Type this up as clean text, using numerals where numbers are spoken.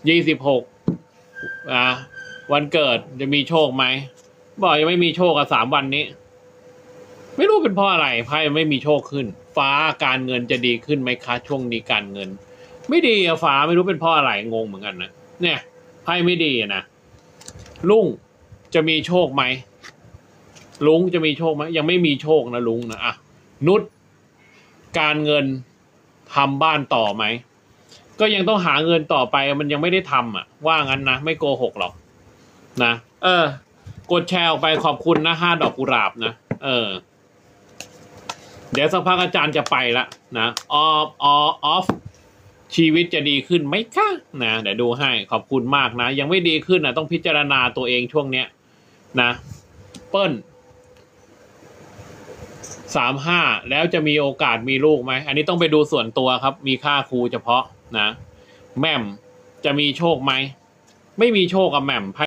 26วันเกิดจะมีโชคไหมบอกยังไม่มีโชคกับ3 วันนี้ ไม่รู้เป็นเพราะอะไรไพ่ไม่มีโชคขึ้นฟ้าการเงินจะดีขึ้นไหมคะช่วงนี้การเงินไม่ดีอะฟ้าไม่รู้เป็นเพราะอะไรงงเหมือนกันนะเนี่ยไพ่ไม่ดีนะลุงจะมีโชคไหมลุงจะมีโชคไหมยังไม่มีโชคนะลุงนะอ่ะนุชการเงินทำบ้านต่อไหมก็ยังต้องหาเงินต่อไปมันยังไม่ได้ทำอ่ะว่างั้นนะไม่โกหกหรอกนะกดแชร์ออกไปขอบคุณนะ5 ดอกกุหลาบนะเดี๋ยวสักพักอาจารย์จะไปละนะออฟชีวิตจะดีขึ้นไหมคะนะเดี๋ยวดูให้ขอบคุณมากนะยังไม่ดีขึ้นนะต้องพิจารณาตัวเองช่วงเนี้ยนะเปิ้ล35แล้วจะมีโอกาสมีลูกไหมอันนี้ต้องไปดูส่วนตัวครับมีค่าครูเฉพาะนะแหม่มจะมีโชคไหมไม่มีโชคกับแหม่ม